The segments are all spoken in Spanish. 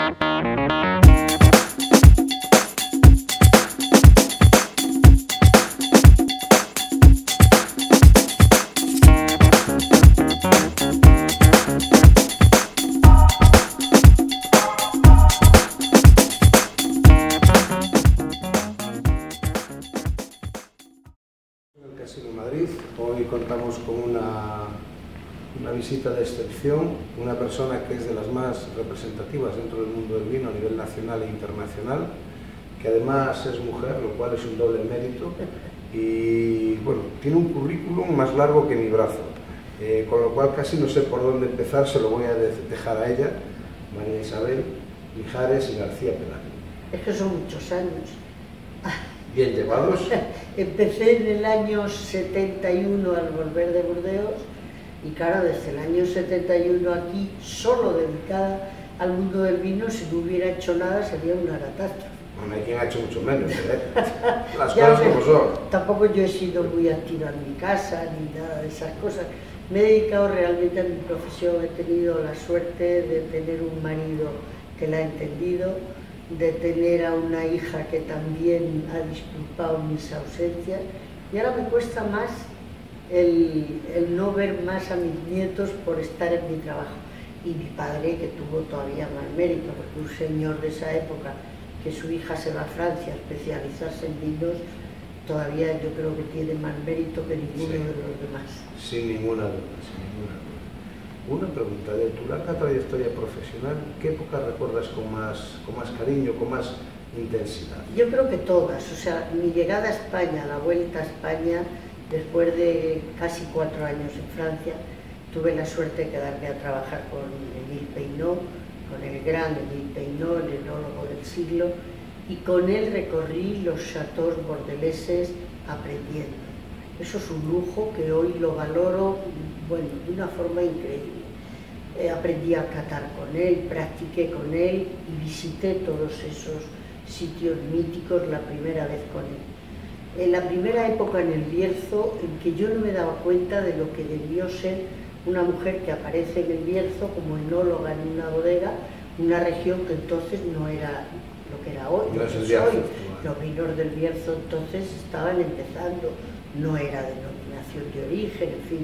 Hoy contamos con una visita de excepción, una persona que es de las más representativas dentro del mundo del vino a nivel nacional e internacional, que además es mujer, lo cual es un doble mérito, y bueno, tiene un currículum más largo que mi brazo, con lo cual casi no sé por dónde empezar, se lo voy a dejar a ella, María Isabel Mijares y García Pelayo. Es que son muchos años. Bien llevados. Empecé en el año 71 al volver de Burdeos y claro, desde el año 71 aquí, solo dedicada al mundo del vino, si no hubiera hecho nada sería una catástrofe. Bueno, hay quien ha hecho mucho menos, las cosas como son. Tampoco yo he sido muy activa en mi casa ni nada de esas cosas. Me he dedicado realmente a mi profesión, he tenido la suerte de tener un marido que la ha entendido, de tener a una hija que también ha disculpado mis ausencias y ahora me cuesta más el no ver más a mis nietos por estar en mi trabajo. Y mi padre, que tuvo todavía más mérito, porque un señor de esa época, que su hija se va a Francia a especializarse en vinos, todavía yo creo que tiene más mérito que ninguno de los demás. Sin ninguna duda, sin ninguna duda. Una pregunta, de tu larga trayectoria profesional, ¿qué época recuerdas con más cariño, con más intensidad? Yo creo que todas, o sea, mi llegada a España, la vuelta a España, después de casi 4 años en Francia, tuve la suerte de quedarme a trabajar con Émile Peynaud, con el gran Émile Peynaud, el enólogo del siglo, y con él recorrí los chateaux bordeleses aprendiendo. Eso es un lujo que hoy lo valoro, bueno, de una forma increíble. Aprendí a catar con él, practiqué con él y visité todos esos sitios míticos la primera vez con él. En la primera época en el Bierzo, en que yo no me daba cuenta de lo que debió ser una mujer que aparece en el Bierzo como enóloga en una bodega, una región que entonces no era lo que era hoy. No es el Bierzo. Los vinos del Bierzo entonces estaban empezando, no era denominación de origen, en fin.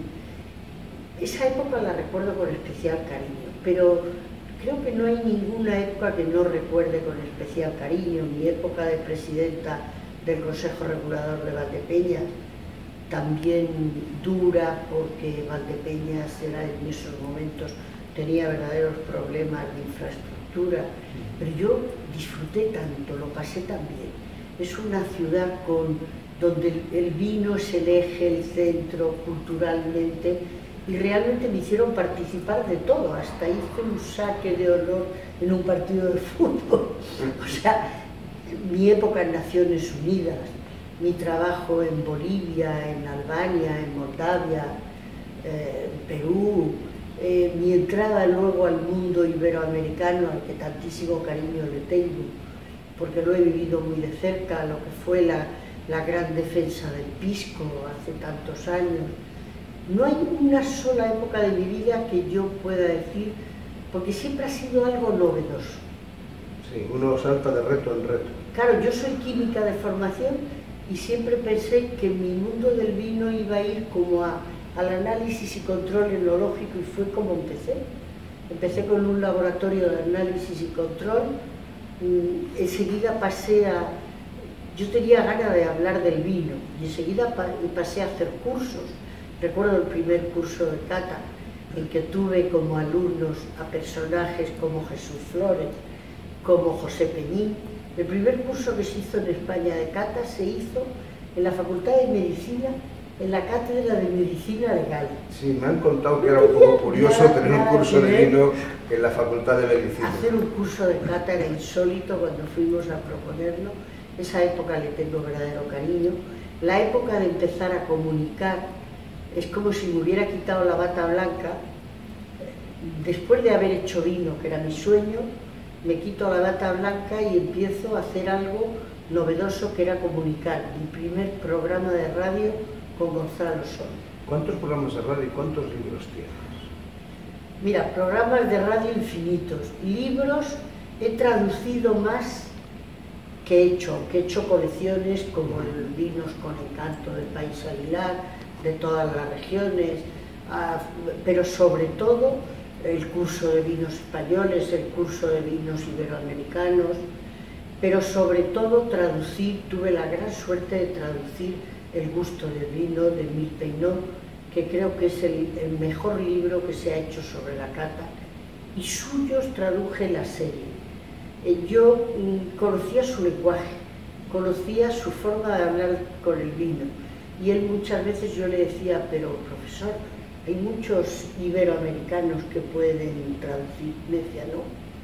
Esa época la recuerdo con especial cariño, pero creo que no hay ninguna época que no recuerde con especial cariño. Mi época de presidenta del Consejo Regulador de Valdepeñas, también dura, porque Valdepeñas era en esos momentos, tenía verdaderos problemas de infraestructura, pero yo disfruté tanto, lo pasé tan bien. Es una ciudad donde el vino es el eje, el centro, culturalmente, y realmente me hicieron participar de todo, hasta hice un saque de honor en un partido de fútbol. O sea, mi época en Naciones Unidas, mi trabajo en Bolivia, en Albania, en Moldavia, en Perú, mi entrada luego al mundo iberoamericano, al que tantísimo cariño le tengo, porque lo he vivido muy de cerca, lo que fue la gran defensa del pisco hace tantos años. No hay una sola época de mi vida que yo pueda decir, porque siempre ha sido algo novedoso. Sí, uno salta de reto en reto. Claro, yo soy química de formación y siempre pensé que mi mundo del vino iba a ir como al análisis y control enológico, y fue como empecé. Empecé con un laboratorio de análisis y control, enseguida pasé a... Yo tenía ganas de hablar del vino y enseguida pasé a hacer cursos. Recuerdo el primer curso de cata, en que tuve como alumnos a personajes como Jesús Flores, como José Peñín. El primer curso que se hizo en España de cata se hizo en la Facultad de Medicina, en la Cátedra de Medicina Legal. Sí, me han contado que era un poco curioso tener un curso de vino en la Facultad de Medicina. Hacer un curso de cata era insólito cuando fuimos a proponerlo. Esa época le tengo verdadero cariño. La época de empezar a comunicar es como si me hubiera quitado la bata blanca. Después de haber hecho vino, que era mi sueño, me quito la bata blanca y empiezo a hacer algo novedoso, que era comunicar. Mi primer programa de radio con Gonzalo Sol. ¿Cuántos programas de radio y cuántos libros tienes? Mira, programas de radio infinitos, libros he traducido más que he hecho colecciones como el Vinos con Encanto del País Aguilar, de todas las regiones, pero sobre todo el curso de vinos españoles, el curso de vinos iberoamericanos, pero sobre todo traducir, tuve la gran suerte de traducir El gusto del vino de Émile Peynaud, que creo que es el mejor libro que se ha hecho sobre la cata, y suyos traduje la serie. Yo conocía su lenguaje, conocía su forma de hablar con el vino, y él muchas veces yo le decía, pero profesor, hay muchos iberoamericanos que pueden traducir. Me decía, no,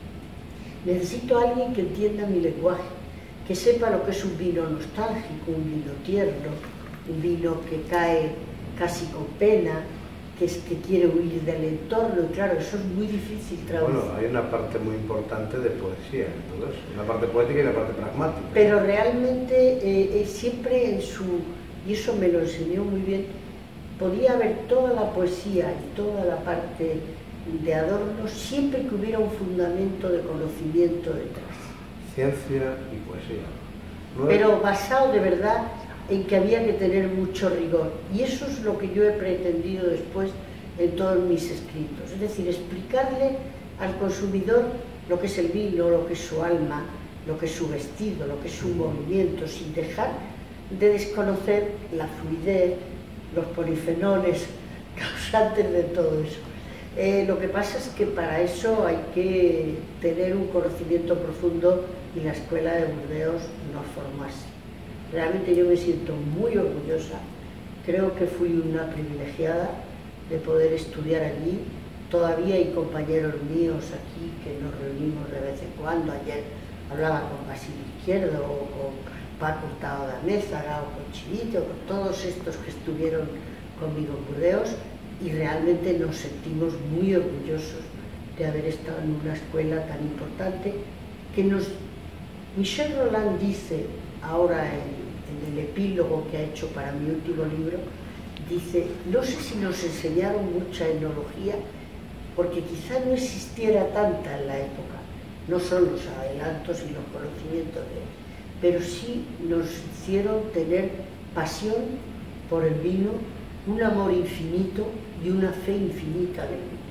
necesito a alguien que entienda mi lenguaje, que sepa lo que es un vino nostálgico, un vino tierno, un vino que cae casi con pena, que quiere huir del entorno, y claro, eso es muy difícil traducir. Bueno, hay una parte muy importante de poesía en todo eso, una parte poética y una parte pragmática. Pero realmente siempre en su, y eso me lo enseñó muy bien, podía haber toda la poesía y toda la parte de adorno siempre que hubiera un fundamento de conocimiento detrás. Ciencia y poesía. Pero basado de verdad en que había que tener mucho rigor. Y eso es lo que yo he pretendido después en todos mis escritos. Es decir, explicarle al consumidor lo que es el vino, lo que es su alma, lo que es su vestido, lo que es su movimiento, sin dejar de desconocer la fluidez, los polifenoles causantes de todo eso. Lo que pasa es que para eso hay que tener un conocimiento profundo y la Escuela de Burdeos nos formó así. Realmente yo me siento muy orgullosa, creo que fui una privilegiada de poder estudiar allí. Todavía hay compañeros míos aquí que nos reunimos de vez en cuando. Ayer hablaba con Basilio Izquierdo o con Paco Hurtado de Amézaga o con Chivito, con todos estos que estuvieron conmigo en Burdeos, y realmente nos sentimos muy orgullosos de haber estado en una escuela tan importante que nos... Michel Rolland dice ahora en el epílogo que ha hecho para mi último libro, dice, no sé si nos enseñaron mucha enología, porque quizá no existiera tanta en la época, no son los adelantos y los conocimientos de él, pero sí nos hicieron tener pasión por el vino, un amor infinito y una fe infinita del vino.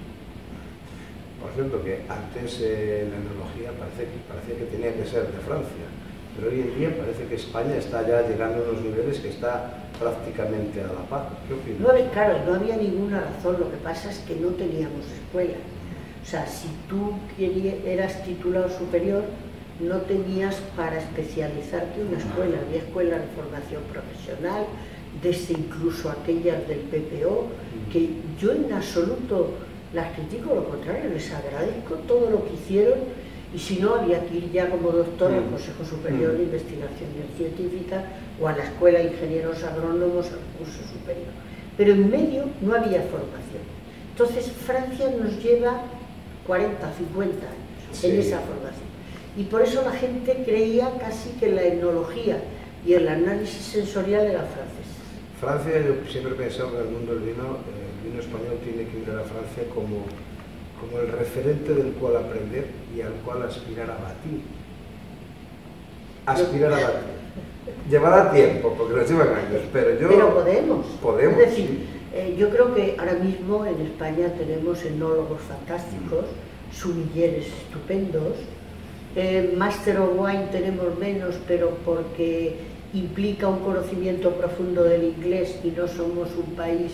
Por cierto, que antes la enología parecía que tenía que ser de Francia, pero hoy en día parece que España está ya llegando a unos niveles que está prácticamente a la par. ¿Qué opinas? Claro, no había ninguna razón, lo que pasa es que no teníamos escuela. O sea, si tú eras titulado superior, no tenías para especializarte en una escuela. Había escuelas de formación profesional, desde incluso aquellas del PPO, que yo en absoluto las critico, lo contrario, les agradezco todo lo que hicieron. Y si no, había que ir ya como doctor al Consejo Superior de Investigaciones Científicas o a la Escuela de Ingenieros Agrónomos al curso superior. Pero en medio no había formación. Entonces Francia nos lleva 40, 50 años en esa formación. Y por eso la gente creía casi que la etnología y el análisis sensorial era francés. Francia, yo siempre he pensado que en el mundo del vino, el vino español tiene que ir a Francia como el referente del cual aprender y al cual aspirar a batir. Aspirar a batir. Llevará tiempo, porque nos llevan años, pero podemos. Podemos, es decir, yo creo que ahora mismo en España tenemos enólogos fantásticos, sumilleres estupendos, Master of Wine tenemos menos, pero porque implica un conocimiento profundo del inglés y no somos un país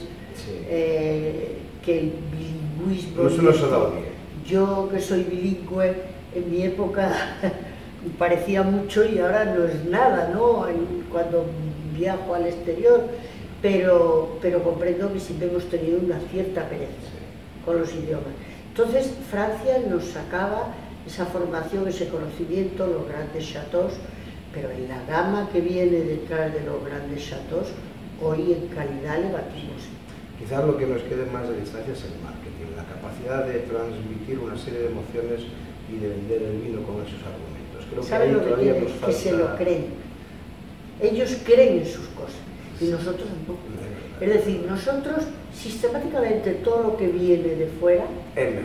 que el bilingüismo... No se nos ha dado bien. Yo, que soy bilingüe, en mi época parecía mucho y ahora no es nada, ¿no? Cuando viajo al exterior, pero comprendo que siempre hemos tenido una cierta pereza con los idiomas. Entonces, Francia nos sacaba esa formación, ese conocimiento, los grandes chateaux, pero en la gama que viene detrás de los grandes chateaux, hoy en calidad le batimos. Quizás lo que nos quede más de distancia es el marketing, la capacidad de transmitir una serie de emociones y de vender el vino con esos argumentos. Creo que ¿saben ahí lo que todavía tienen? nos falta... Que se lo creen. Ellos creen en sus cosas y nosotros no. Es decir, nosotros sistemáticamente todo lo que viene de fuera es mejor.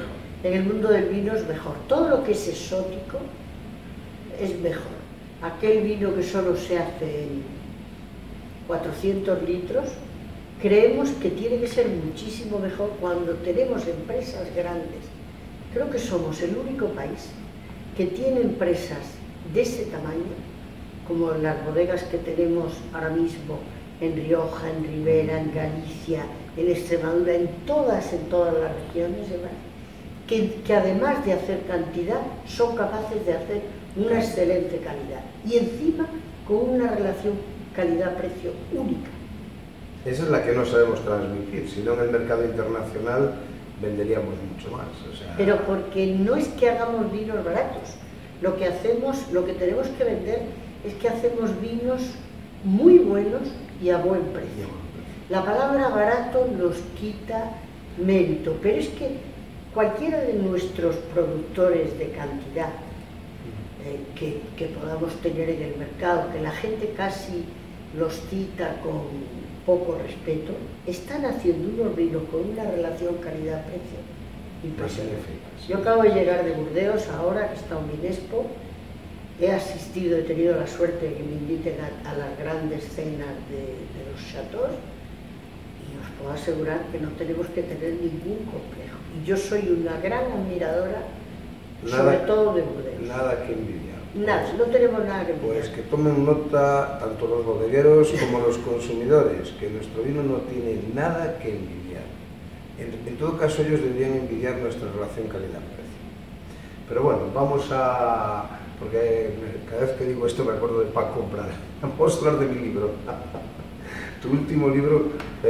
En el mundo del vino es mejor. Todo lo que es exótico es mejor. Aquel vino que solo se hace en 400 litros, creemos que tiene que ser muchísimo mejor cuando tenemos empresas grandes. Creo que somos el único país que tiene empresas de ese tamaño, como las bodegas que tenemos ahora mismo en Rioja, en Ribera, en Galicia, en Extremadura, en todas las regiones, que además de hacer cantidad, son capaces de hacer una excelente calidad. Y encima con una relación calidad-precio única. Esa es la que no sabemos transmitir, si no en el mercado internacional venderíamos mucho más. O sea... Pero porque no es que hagamos vinos baratos, lo que hacemos, lo que tenemos que vender es que hacemos vinos muy buenos y a buen precio. La palabra barato nos quita mérito, pero es que cualquiera de nuestros productores de cantidad que podamos tener en el mercado, que la gente casi los cita con poco respeto, están haciendo unos vinos con una relación calidad-precio impresionante. Yo acabo de llegar de Burdeos ahora, que está en Minespo, he asistido, he tenido la suerte de que me inviten a las grandes cenas de los chateaux, y os puedo asegurar que no tenemos que tener ningún complejo. Y yo soy una gran admiradora, sobre todo de Burdeos. Nada que envidiar. Nada, no tenemos nada que envidiar. Pues que tomen nota tanto los bodegueros como los consumidores, que nuestro vino no tiene nada que envidiar. En todo caso, ellos deberían envidiar nuestra relación calidad-precio. Pero bueno, vamos a... porque cada vez que digo esto me acuerdo de Paco Prat. Vamos a hablar de mi libro. Tu último libro,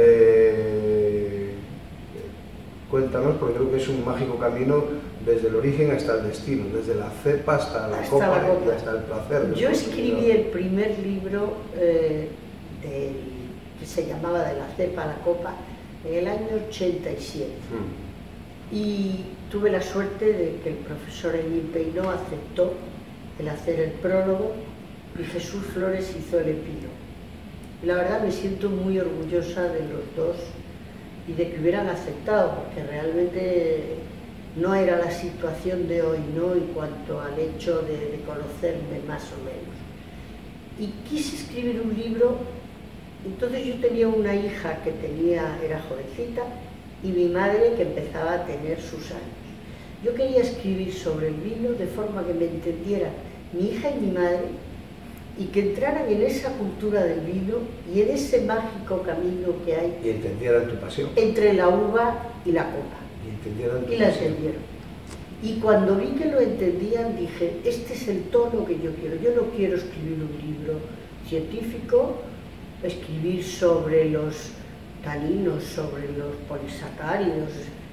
cuéntanos, porque creo que es un mágico camino desde el origen hasta el destino, desde la cepa hasta la copa y hasta el placer. Yo escribí el primer libro que se llamaba De la cepa a la copa en el año 87. Y tuve la suerte de que el profesor Emil Peinó aceptó el hacer el prólogo y Jesús Flores hizo el epílogo. Y la verdad me siento muy orgullosa de los dos y de que hubieran aceptado, porque realmente no era la situación de hoy, ¿no?, en cuanto al hecho de conocerme más o menos. Y quise escribir un libro. Entonces yo tenía una hija que era jovencita, y mi madre que empezaba a tener sus años. Yo quería escribir sobre el vino de forma que me entendiera mi hija y mi madre, y que entraran en esa cultura del vino y en ese mágico camino que hay. Y entendieran tu pasión. Entre la uva y la copa. Y la entendieron. Y cuando vi que lo entendían, dije, este es el tono que yo quiero. Yo no quiero escribir un libro científico, escribir sobre los taninos, sobre los polisacáridos.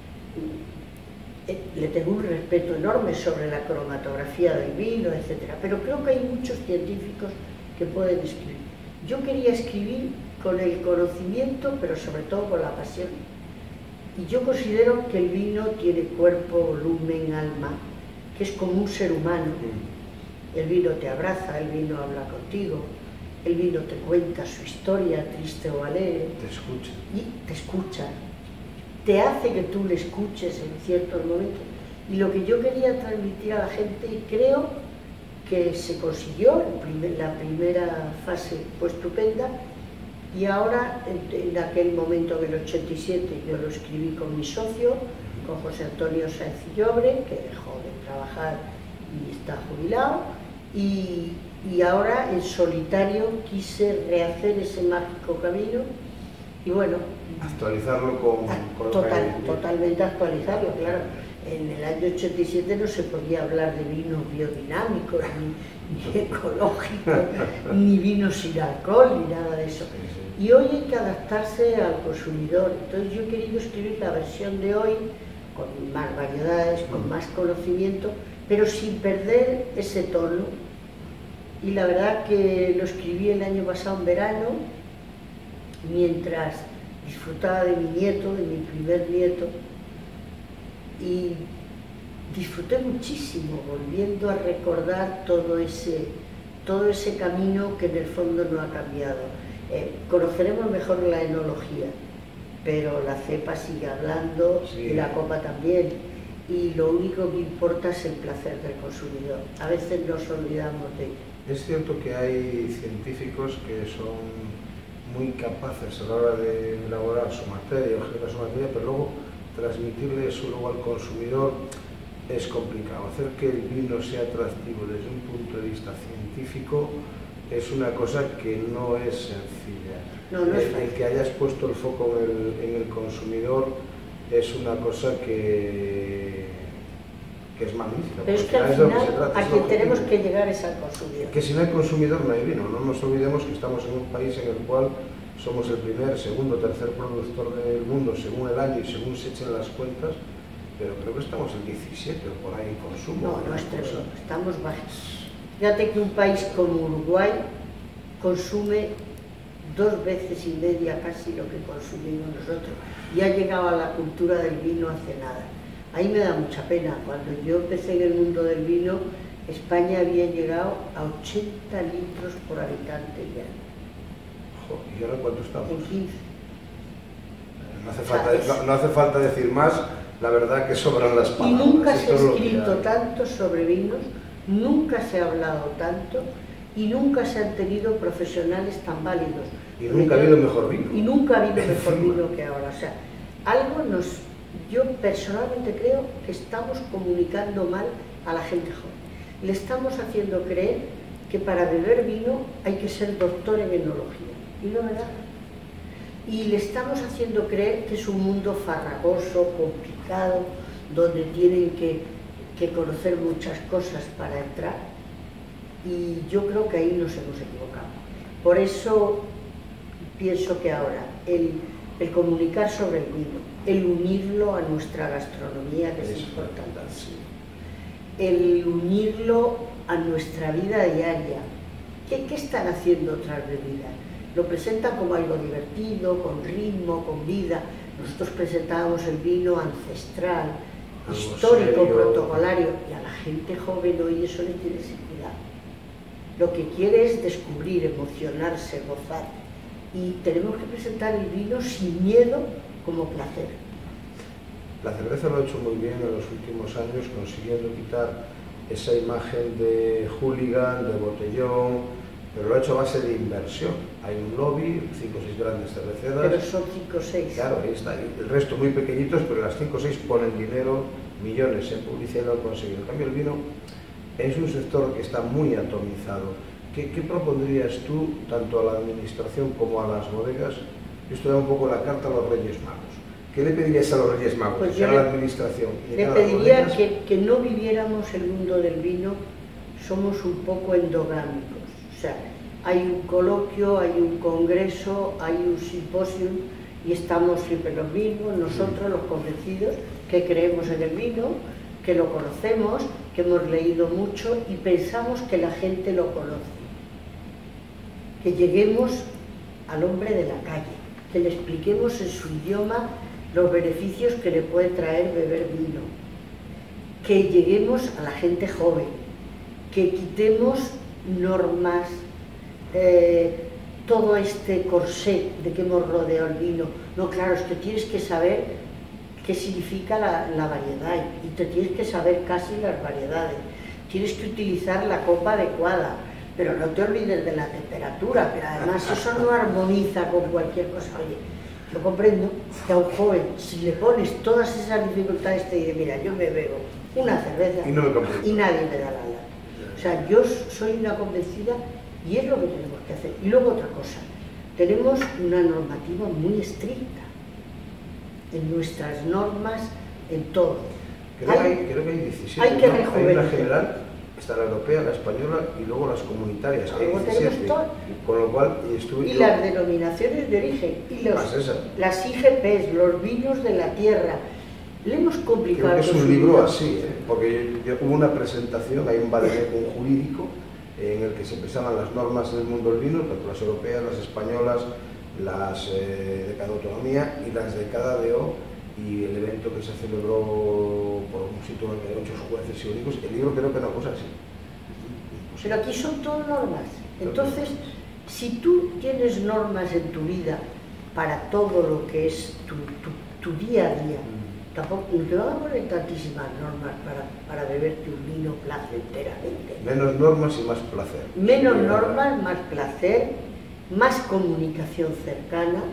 Le tengo un respeto enorme sobre la cromatografía del vino, etc. Pero creo que hay muchos científicos que pueden escribir. Yo quería escribir con el conocimiento, pero sobre todo con la pasión. Y yo considero que el vino tiene cuerpo, volumen, alma, que es como un ser humano. El vino te abraza, el vino habla contigo, el vino te cuenta su historia, triste o alegre. Te escucha. Y te escucha. Te hace que tú le escuches en ciertos momentos. Y lo que yo quería transmitir a la gente, y creo que se consiguió, la primera fase fue estupenda, y ahora, en aquel momento, en el 87, yo lo escribí con mi socio, con José Antonio Sáenz Llobre, que dejó de trabajar y está jubilado, y ahora en solitario quise rehacer ese mágico camino, y bueno... Actualizarlo con totalmente actualizarlo, claro. En el año 87 no se podía hablar de vinos biodinámicos, ni ecológicos, ni vinos sin alcohol, ni nada de eso. Y hoy hay que adaptarse al consumidor. Entonces yo he querido escribir la versión de hoy, con más variedades, con más conocimiento, pero sin perder ese tono. Y la verdad que lo escribí el año pasado en verano, mientras disfrutaba de mi nieto, de mi primer nieto, y disfruté muchísimo volviendo a recordar todo ese camino que en el fondo no ha cambiado. Conoceremos mejor la enología, pero la cepa sigue hablando, sí, y la copa también. y lo único que importa es el placer del consumidor. A veces nos olvidamos de ello. Es cierto que hay científicos que son muy capaces a la hora de elaborar su materia o generar su materia, pero luego transmitirle eso luego al consumidor es complicado. Hacer que el vino sea atractivo desde un punto de vista científico es una cosa que no es sencilla. No es fácil. El que hayas puesto el foco en el consumidor es una cosa que es magnífica. Pero es que al final a quien tenemos que llegar es al consumidor. Que si no hay consumidor no hay vino. No nos olvidemos que estamos en un país en el cual somos el primer, segundo, tercer productor del mundo según el año y según se echen las cuentas, pero creo que estamos el 17 o por ahí en consumo. No es tremendo, estamos bajos. Fíjate que un país como Uruguay consume 2 veces y media casi lo que consumimos nosotros y ha llegado a la cultura del vino hace nada. Ahí me da mucha pena. Cuando yo empecé en el mundo del vino, España había llegado a 80 litros por habitante ya. ¿Y ahora cuánto estamos? En 15. No hace falta decir más, la verdad que sobran las palabras. Y nunca se ha escrito tanto sobre vinos, nunca se ha hablado tanto y nunca se han tenido profesionales tan válidos. Y nunca ha habido mejor vino. Y nunca ha habido mejor vino que ahora. O sea, yo personalmente creo que estamos comunicando mal a la gente joven. Le estamos haciendo creer que para beber vino hay que ser doctor en enología. Y no me da. Y le estamos haciendo creer que es un mundo farragoso, complicado, donde tienen que conocer muchas cosas para entrar. Y yo creo que ahí nos hemos equivocado. Por eso pienso que ahora el comunicar sobre el vino, el unirlo a nuestra gastronomía, que es importante, el unirlo a nuestra vida diaria. ¿Qué están haciendo otras bebidas? Lo presentan como algo divertido, con ritmo, con vida. Nosotros presentábamos el vino ancestral, algo histórico, serio, protocolario, y a la gente joven hoy eso le tiene sin cuidado. Lo que quiere es descubrir, emocionarse, gozar. Y tenemos que presentar el vino sin miedo, como placer. La cerveza lo ha hecho muy bien en los últimos años, consiguiendo quitar esa imagen de hooligan, de botellón, pero lo ha hecho a base de inversión. Hay un lobby, 5 o 6 grandes cerveceras. Pero son 5 o 6. Claro, ahí está. El resto muy pequeñitos, pero las 5 o 6 ponen dinero, millones en publicidad y lo han conseguido. En cambio, el vino es un sector que está muy atomizado. ¿Qué propondrías tú, tanto a la administración como a las bodegas? Esto da un poco la carta a los Reyes Magos. ¿Qué le pedirías a los Reyes Magos, pues a la administración? Le pediría que no viviéramos el mundo del vino, somos un poco endogámicos. O sea, hay un coloquio, hay un congreso, hay un simposio y estamos siempre los mismos, nosotros los convencidos que creemos en el vino, que lo conocemos, que hemos leído mucho y pensamos que la gente lo conoce. Que lleguemos al hombre de la calle, que le expliquemos en su idioma los beneficios que le puede traer beber vino, que lleguemos a la gente joven, que quitemos normas, todo este corsé de que hemos rodeado el vino. No, claro, es que tienes que saber qué significa la variedad y te tienes que saber casi las variedades. Tienes que utilizar la copa adecuada, pero no te olvides de la temperatura, pero además eso no armoniza con cualquier cosa. Oye, yo comprendo que a un joven, si le pones todas esas dificultades, te dice, mira, yo me bebo una cerveza y nadie me da la lata. O sea, yo soy una convencida y es lo que tenemos que hacer. Y luego otra cosa, tenemos una normativa muy estricta en nuestras normas, en todo. Creo que hay 17. Hay que rejuvenecer. Hay una general, está la europea, la española y luego las comunitarias. Hay 17, con lo cual las denominaciones de origen y las IGPs, los vinos de la tierra. Le hemos complicado. Creo que es un libro así, porque yo hubo una presentación, hay un vademecum jurídico en el que se empezaban las normas del mundo del vino, tanto las europeas, las españolas, las de cada autonomía y las de cada DO, y el evento que se celebró por un sitio en el que hay 8 jueces y únicos. El libro creo que era una cosa así. Pero aquí son todas normas. Entonces, si tú tienes normas en tu vida para todo lo que es tu día a día, tampoco no te van a poner tantísimas normas para beberte un vino placenteramente. Menos normas y más placer. Menos normas, más placer, más comunicación cercana.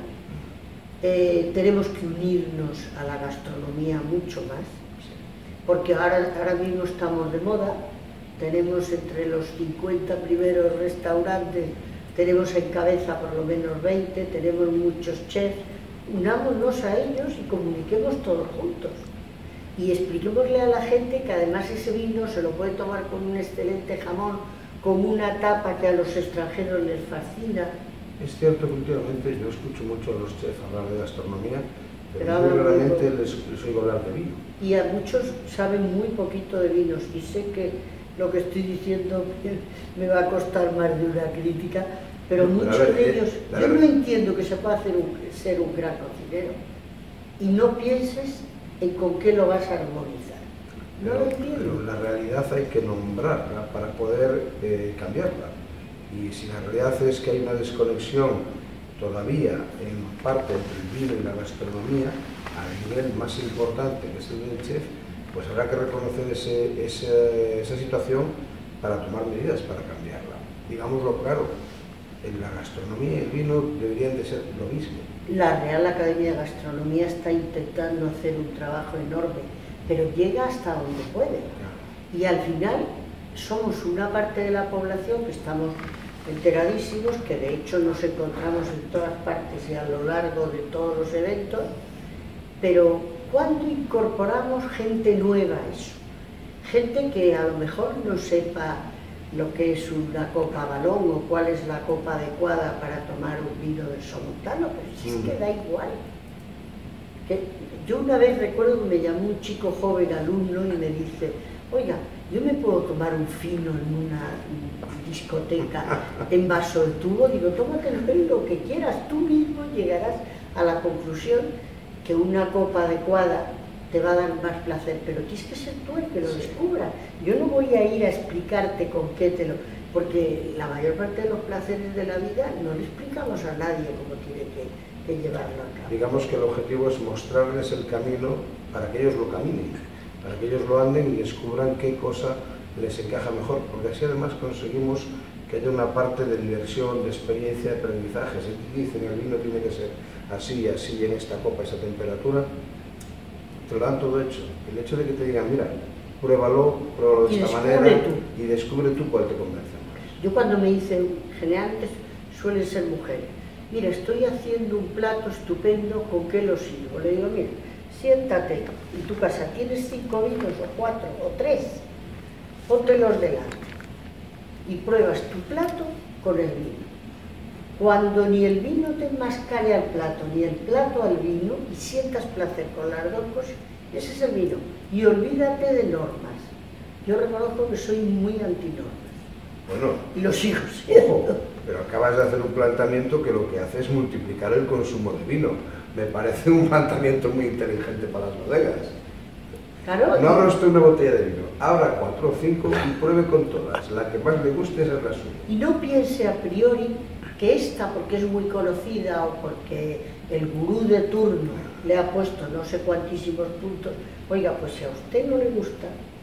Tenemos que unirnos a la gastronomía mucho más, porque ahora mismo estamos de moda. Tenemos entre los 50 primeros restaurantes, tenemos en cabeza por lo menos 20, tenemos muchos chefs. Unámonos a ellos y comuniquemos todos juntos. Y expliquémosle a la gente que además ese vino se lo puede tomar con un excelente jamón, con una tapa que a los extranjeros les fascina. Es cierto que últimamente yo escucho mucho a los chefs hablar de gastronomía, pero muy raramente les oigo hablar de vino. Y a muchos saben muy poquito de vinos, y sé que lo que estoy diciendo me va a costar más de una crítica, pero muchos de ellos, yo no entiendo que se pueda ser un gran cocinero y no pienses en con qué lo vas a armonizar. No lo entiendo. Pero la realidad hay que nombrarla para poder cambiarla. Y si la realidad es que hay una desconexión todavía en parte entre el vino y la gastronomía, al nivel más importante que es el del chef, pues habrá que reconocer esa situación para tomar medidas para cambiarla. Digámoslo claro, en la gastronomía y el vino deberían de ser lo mismo. La Real Academia de Gastronomía está intentando hacer un trabajo enorme, pero llega hasta donde puede. Y al final somos una parte de la población que estamos enteradísimos, que de hecho nos encontramos en todas partes y a lo largo de todos los eventos, pero ¿cuándo incorporamos gente nueva a eso? Gente que a lo mejor no sepa lo que es una copa balón o cuál es la copa adecuada para tomar un vino del Somontano, pero si es que da igual. Yo una vez recuerdo que me llamó un chico joven alumno y me dice: oiga, yo me puedo tomar un fino en una discoteca en vaso de tubo. Digo, tómatelo lo que quieras, tú mismo llegarás a la conclusión que una copa adecuada te va a dar más placer, pero tienes que ser tú el que lo descubra. Yo no voy a ir a explicarte con qué te lo... porque la mayor parte de los placeres de la vida no le explicamos a nadie cómo tiene que llevarlo a cabo. Digamos que el objetivo es mostrarles el camino para que ellos lo caminen, para que ellos lo anden y descubran qué cosa les encaja mejor, porque así además conseguimos que haya una parte de diversión, de experiencia, de aprendizaje. Si dicen el vino tiene que ser así, así, en esta copa, esta temperatura, te lo dan todo hecho. El hecho de que te digan, mira, pruébalo de esta manera y descubre tú cuál te convence más. Yo cuando me dicen, generalmente suelen ser mujeres, mira, estoy haciendo un plato estupendo, ¿con qué lo sirvo? Le digo, mira, siéntate en tu casa, tienes 5 vinos o 4 o 3, póntelos delante y pruebas tu plato con el vino. Cuando ni el vino te enmascare al plato, ni el plato al vino, y sientas placer con las dos cosas, ese es el vino. Y olvídate de normas. Yo reconozco que soy muy antinormas. Bueno, y lo sigo siendo. Ojo, pero acabas de hacer un planteamiento que lo que hace es multiplicar el consumo de vino. Me parece un planteamiento muy inteligente para las bodegas. Claro, no abra usted una botella de vino, abra 4 o 5 y pruebe con todas. La que más le guste es la suya. Y no piense a priori que esta, porque es muy conocida o porque el gurú de turno le ha puesto no sé cuantísimos puntos, oiga, pues si a usted no le gusta,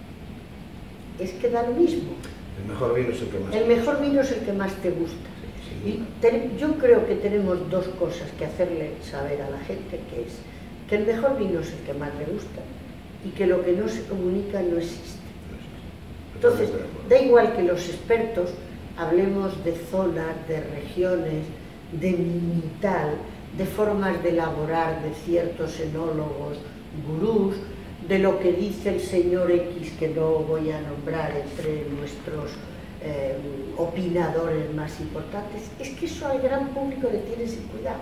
es que da lo mismo. El mejor vino es el que más El mejor vino es el que más te gusta. Y yo creo que tenemos dos cosas que hacerle saber a la gente, que es que el mejor vino es el que más le gusta y que lo que no se comunica no existe. Entonces, da igual que los expertos hablemos de zonas, de regiones, de minital, de formas de elaborar de ciertos enólogos, gurús, de lo que dice el señor X, que no voy a nombrar entre nuestros opinadores más importantes. Es que eso al gran público le tiene sin cuidado.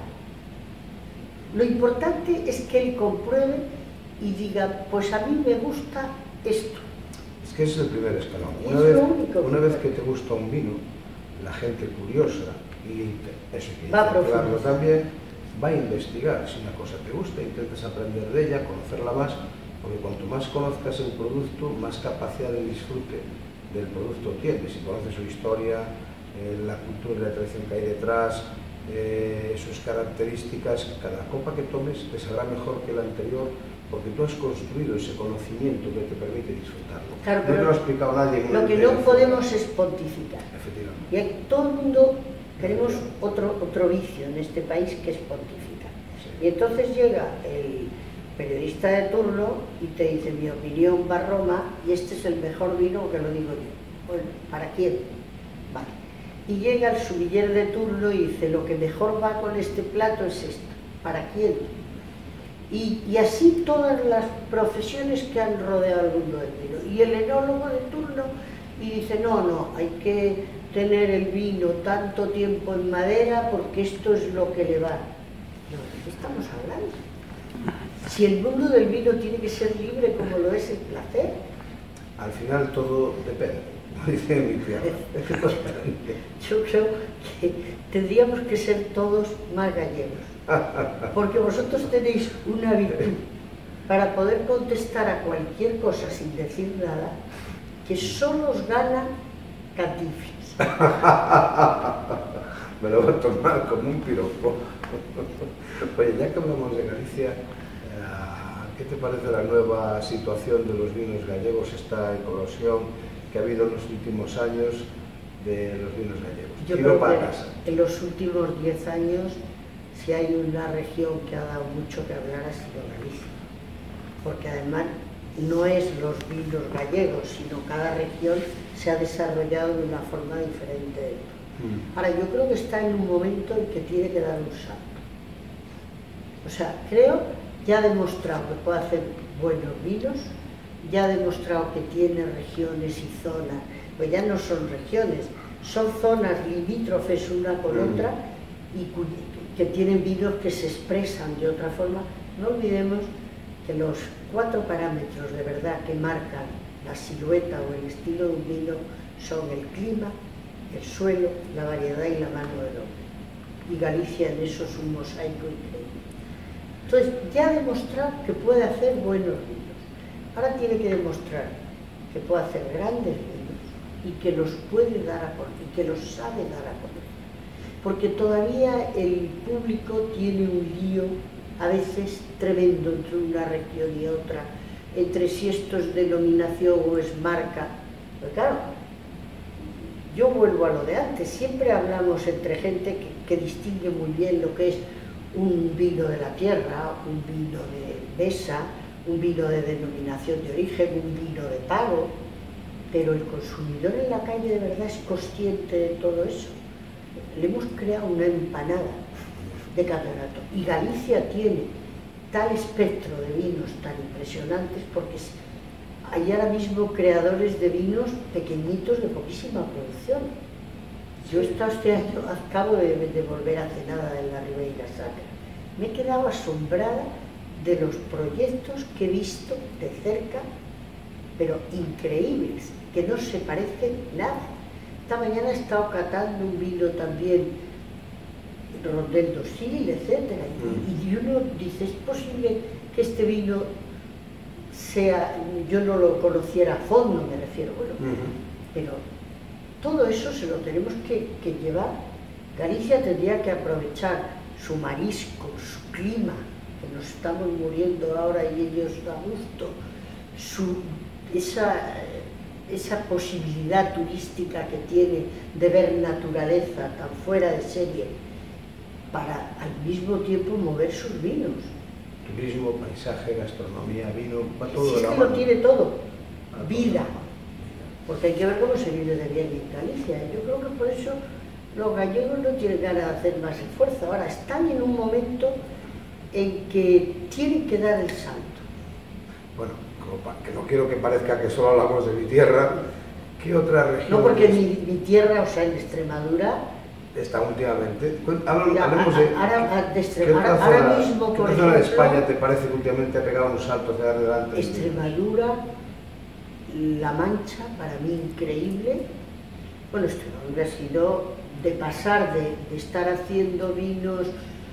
Lo importante es que él compruebe y diga, pues a mí me gusta esto. Es que ese es el primer escalón. Una vez que te gusta un vino, la gente curiosa, y eso hay que intentarlo también, va a investigar. Si una cosa te gusta, intentas aprender de ella, conocerla más, porque cuanto más conozcas el producto, más capacidad de disfrute del producto tienes. Si conoces su historia, la cultura y la tradición que hay detrás, sus características, cada copa que tomes te sabrá mejor que la anterior, porque tú has construido ese conocimiento que te permite disfrutarlo. Claro, no te lo ha explicado nadie. Lo que no podemos es pontificar. Efectivamente. Y todo el mundo tenemos otro vicio en este país, que es pontificar. Sí. Y entonces llega el periodista de turno y te dice: mi opinión va a Roma y este es el mejor vino, que lo digo yo. Bueno, ¿para quién? Vale. Y llega el sumiller de turno y dice: lo que mejor va con este plato es esto. ¿Para quién? Y así todas las profesiones que han rodeado el mundo del vino. Y el enólogo de turno y dice: no, hay que tener el vino tanto tiempo en madera porque esto es lo que le va. No, ¿de qué estamos hablando? Si el mundo del vino tiene que ser libre como lo es el placer. Al final todo depende, dice mi tierra. Yo creo que tendríamos que ser todos más gallegos. Porque vosotros tenéis una virtud para poder contestar a cualquier cosa sin decir nada, que solo os gana Cantinflas. Me lo voy a tomar como un piropo. Oye, ya que hablamos de Galicia, ¿qué te parece la nueva situación de los vinos gallegos, esta eclosión que ha habido en los últimos años de los vinos gallegos? Yo creo que en los últimos 10 años, si hay una región que ha dado mucho que hablar, ha sido Galicia, porque además no es los vinos gallegos, sino cada región se ha desarrollado de una forma diferente. Ahora, yo creo que está en un momento en que tiene que dar un salto. O sea, creo, ya ha demostrado que puede hacer buenos vinos, ya ha demostrado que tiene regiones y zonas, pues ya no son regiones, son zonas limítrofes una con otra y que tienen vinos que se expresan de otra forma. No olvidemos que los 4 parámetros de verdad que marcan la silueta o el estilo de un vino son el clima, el suelo, la variedad y la mano del hombre. Y Galicia en eso es un mosaico increíble. Entonces, ya ha demostrado que puede hacer buenos vinos. Ahora tiene que demostrar que puede hacer grandes vinos y que los puede dar a conocer, y que los sabe dar a conocer. Porque todavía el público tiene un lío a veces tremendo entre una región y otra, entre si esto es denominación o es marca. Pero claro, yo vuelvo a lo de antes, siempre hablamos entre gente que distingue muy bien lo que es un vino de la tierra, un vino de mesa, un vino de denominación de origen, un vino de pago, pero el consumidor en la calle de verdad es consciente de todo eso. Le hemos creado una empanada de campeonato y Galicia tiene tal espectro de vinos tan impresionantes porque hay ahora mismo creadores de vinos pequeñitos de poquísima producción. Yo he estado este año, acabo de volver hace nada en la Ribeira Sacra. Me he quedado asombrada de los proyectos que he visto de cerca, pero increíbles, que no se parecen nada. Esta mañana he estado catando un vino también, Rondel Dosil, etc. Y uno dice: ¿es posible que este vino sea, yo no lo conociera a fondo, me refiero, bueno, pero todo eso se lo tenemos que llevar. Galicia tendría que aprovechar su marisco, su clima, que nos estamos muriendo ahora y ellos a gusto, esa posibilidad turística que tiene de ver naturaleza tan fuera de serie, para al mismo tiempo mover sus vinos. Turismo, paisaje, gastronomía, vino, va todo Sí, de la es que mano. lo tiene todo, vida, porque hay que ver cómo se vive de bien en Galicia. Yo creo que por eso los gallegos no tienen ganas de hacer más esfuerzo. Ahora están en un momento en que tienen que dar el salto. Bueno, que no quiero que parezca que solo hablamos de mi tierra, ¿qué otra región? No, porque mi tierra, o sea, en Extremadura, está últimamente. Hablemos de ahora mismo, por ¿qué ejemplo, zona de España te parece que últimamente ha pegado un salto hacia adelante? Extremadura, La Mancha, para mí increíble. Bueno, Extremadura ha sido de pasar de estar haciendo vinos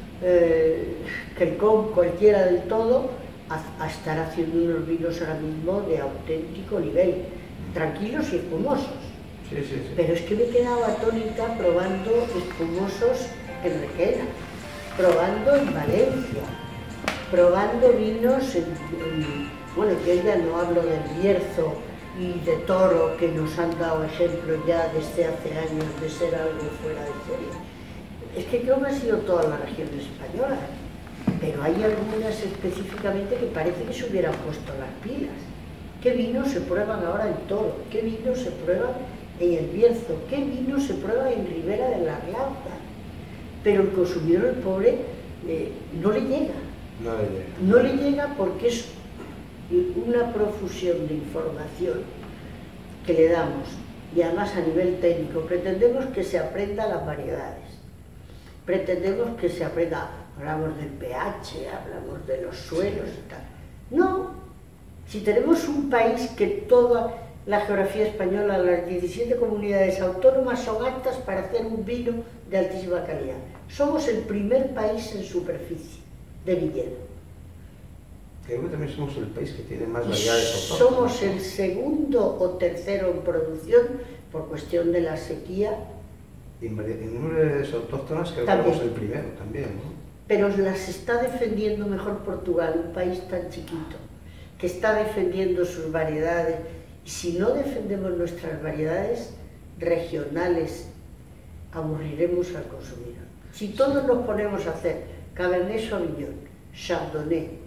Cricón, cualquiera del todo, a estar haciendo unos vinos ahora mismo de auténtico nivel, tranquilos y espumosos. Sí. Pero es que me he quedado atónita probando espumosos en Requena, probando en Valencia, probando vinos, bueno, yo ya no hablo del Bierzo y de Toro, que nos han dado ejemplo ya desde hace años de ser algo fuera de serie. Es que creo que ha sido todas las regiones españolas, pero hay algunas específicamente que parece que se hubieran puesto las pilas. ¿Qué vinos se prueban ahora en Toro? ¿Qué vinos se prueban en el Bierzo? ¿Qué vinos se prueban en Ribera de la Rialza? Pero el consumidor, el pobre, no le llega. No le llega porque es una profusión de información que le damos, y además a nivel técnico. Pretendemos que se aprenda las variedades, pretendemos que se aprenda, hablamos del pH, hablamos de los suelos y tal. No, si tenemos un país que toda la geografía española, las 17 comunidades autónomas son aptas para hacer un vino de altísima calidad. Somos el primer país en superficie de viñedo. Creo que también somos el país que tiene más variedades autóctonas. Somos el segundo o tercero en producción por cuestión de la sequía. En número de variedades autóctonas creo que somos el primero también, ¿no? Pero las está defendiendo mejor Portugal, un país tan chiquito, que está defendiendo sus variedades. Y si no defendemos nuestras variedades regionales, aburriremos al consumidor. Si todos nos ponemos a hacer Cabernet Sauvignon, Chardonnay,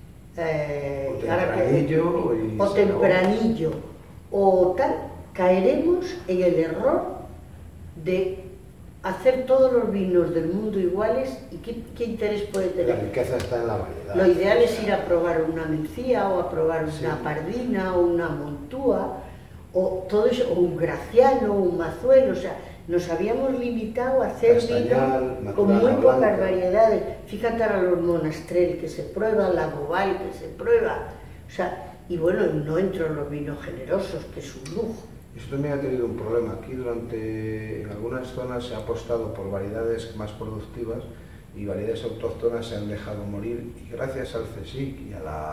o Tempranillo, o tal, caeremos en el error de hacer todos los vinos del mundo iguales. ¿Y qué interés puede tener? La riqueza está en la variedad. Lo ideal es ir a probar una Mencía, o a probar una Pardina, o una Montúa, o todo eso, o un Graciano, o un Mazuelo. O sea, nos habíamos limitado a hacer vino con muy pocas variedades. Fíjate ahora los Monastrell que se prueba, la Bobal que se prueba. O sea, y bueno, no entro en los vinos generosos, que es un lujo. Eso también ha tenido un problema. Aquí en algunas zonas se ha apostado por variedades más productivas y variedades autóctonas se han dejado morir, y gracias al CSIC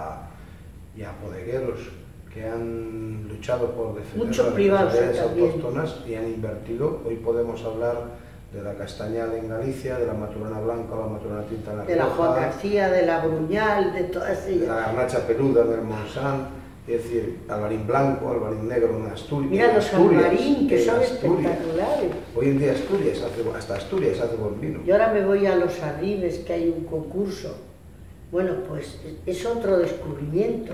y a bodegueros que han luchado por defender las variedades autóctonas y han invertido. Hoy podemos hablar de la Castañal en Galicia, de la Maturana Blanca o la Maturana Tinta en La Rioja, de la Juan García, de la Bruñal, de todas ellas, de la Garnacha Peluda en el Montsant, es decir, Albarín Blanco, Albarín Negro en Asturias. Mira los Albarín, que son espectaculares. Hoy en día hasta Asturias hace buen vino. Y ahora me voy a Los Arribes, que hay un concurso. Bueno, pues es otro descubrimiento.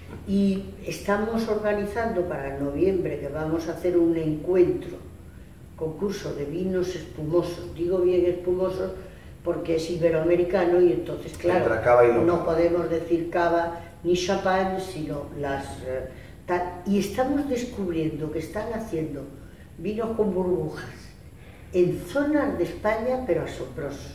Y estamos organizando para noviembre, que vamos a hacer un encuentro, concurso de vinos espumosos. Digo bien espumosos porque es iberoamericano, y entonces, claro, no podemos decir cava ni champán, sino las tal. Y estamos descubriendo que están haciendo vinos con burbujas en zonas de España, pero asombrosos,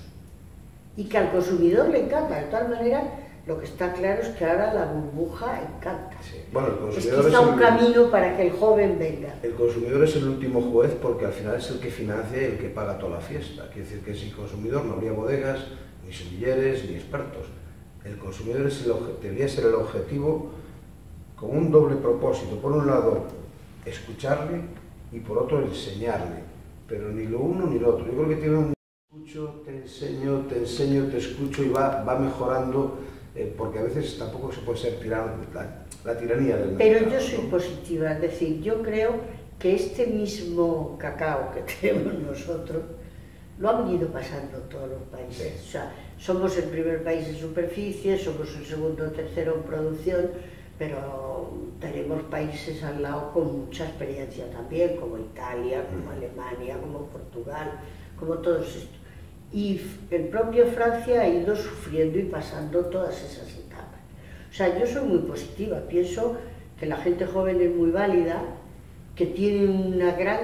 y que al consumidor le encanta. De tal manera, lo que está claro es que ahora la burbuja encanta. Sí. Bueno, el consumidor es quizá un camino para que el joven venga. El consumidor es el último juez, porque al final es el que financia y el que paga toda la fiesta. Quiere decir que sin consumidor no habría bodegas, ni semilleres, ni expertos. El consumidor debería ser el objetivo, con un doble propósito. Por un lado, escucharle, y por otro, enseñarle. Pero ni lo uno ni lo otro. Yo creo que tiene un escucho, te enseño, te escucho, y va mejorando. Porque a veces tampoco se puede ser la tiranía del mercado. Pero yo soy positiva, es decir, yo creo que este mismo cacao que tenemos nosotros lo han ido pasando todos los países. Sí. O sea, somos el primer país en superficie, somos el segundo o tercero en producción, pero tenemos países al lado con mucha experiencia también, como Italia, como Alemania, como Portugal, como todos estos. Y el propio Francia ha ido sufriendo y pasando todas esas etapas. O sea, yo soy muy positiva, pienso que la gente joven es muy válida, que tiene un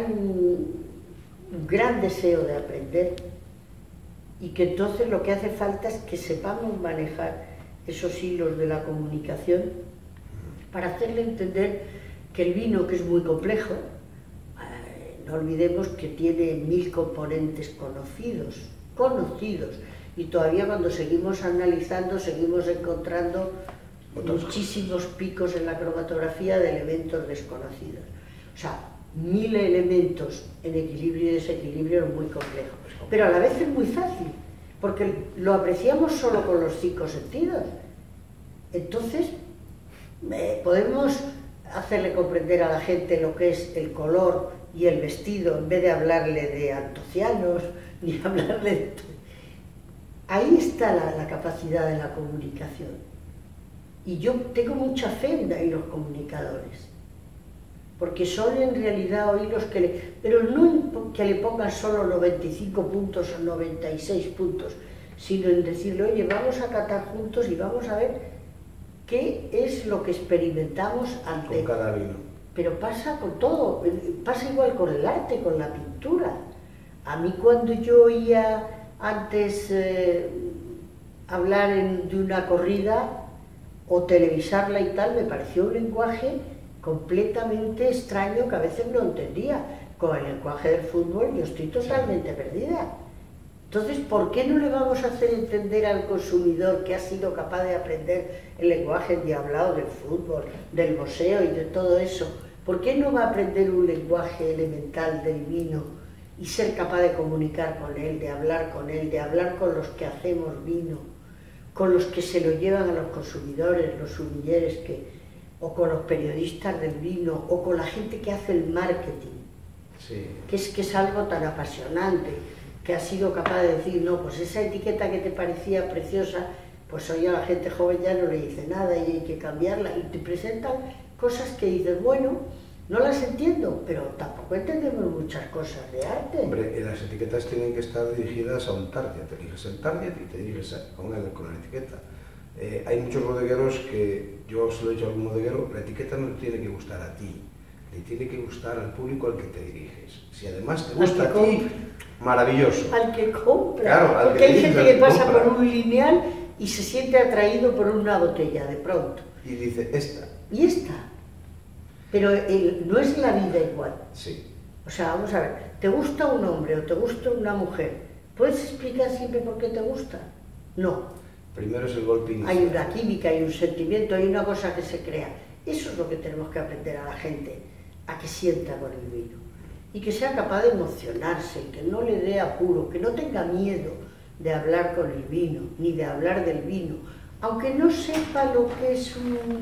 gran deseo de aprender, y que entonces lo que hace falta es que sepamos manejar esos hilos de la comunicación para hacerle entender que el vino, que es muy complejo, no olvidemos que tiene 1000 componentes conocidos, y todavía cuando seguimos analizando seguimos encontrando muchísimos picos en la cromatografía de elementos desconocidos. O sea, 1000 elementos en equilibrio y desequilibrio es muy complejo, pero a la vez es muy fácil, porque lo apreciamos solo con los 5 sentidos. Entonces, podemos hacerle comprender a la gente lo que es el color y el vestido, en vez de hablarle de antocianos, ni hablarle de... Ahí está la capacidad de la comunicación. Y yo tengo mucha fe en los comunicadores, porque son en realidad hoy los que pero no que le pongan solo 95 puntos o 96 puntos, sino en decirle, oye, vamos a catar juntos y vamos a ver qué es lo que experimentamos ante... Con cada vino. Pero pasa con todo, pasa igual con el arte, con la pintura. A mí cuando yo oía antes hablar de una corrida o televisarla y tal, me pareció un lenguaje completamente extraño que a veces no entendía. Con el lenguaje del fútbol yo estoy totalmente perdida. Entonces, ¿por qué no le vamos a hacer entender al consumidor que ha sido capaz de aprender el lenguaje endiablado del fútbol, del boxeo y de todo eso? ¿Por qué no va a aprender un lenguaje elemental del vino y ser capaz de comunicar con él, de hablar con los que hacemos vino, con los que se lo llevan a los consumidores, los sumilleres, o con los periodistas del vino, o con la gente que hace el marketing, sí, que es algo tan apasionante, que ha sido capaz de decir, no, pues esa etiqueta que te parecía preciosa, pues hoy a la gente joven ya no le dice nada y hay que cambiarla, y te presentan cosas que dices, bueno, no las entiendo, pero tampoco entendemos muchas cosas de arte. Hombre, las etiquetas tienen que estar dirigidas a un target, te diriges el target y te diriges con la etiqueta. Hay muchos bodegueros que, yo se lo he dicho a algún bodeguero, la etiqueta no te tiene que gustar a ti, le tiene que gustar al público al que te diriges. Si además te gusta a ti, maravilloso. Al que compra, claro, porque hay gente que pasa por un lineal y se siente atraído por una botella de pronto. Y dice, esta. Y esta. Pero no es la vida igual. Sí. O sea, vamos a ver, ¿te gusta un hombre o te gusta una mujer? ¿Puedes explicar siempre por qué te gusta? No. Primero es el golpe inicial. Hay una química, hay un sentimiento, hay una cosa que se crea. Eso es lo que tenemos que aprender a la gente, a que sienta con el vino. Y que sea capaz de emocionarse, que no le dé apuro, que no tenga miedo de hablar con el vino, ni de hablar del vino. Aunque no sepa lo que es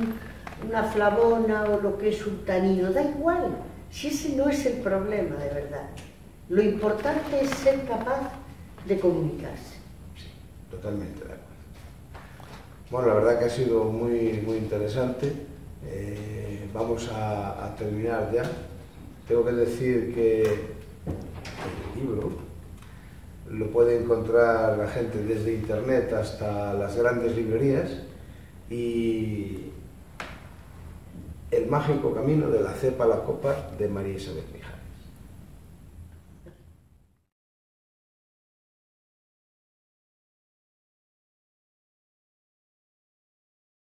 una flavona o lo que es un tanino, da igual, si ese no es el problema de verdad. Lo importante es ser capaz de comunicarse. Sí, totalmente de acuerdo. Bueno, la verdad que ha sido muy, muy interesante. Vamos a terminar ya. Tengo que decir que el libro lo puede encontrar la gente desde internet hasta las grandes librerías, y El mágico camino de la cepa a la copa, de María Isabel Mijares.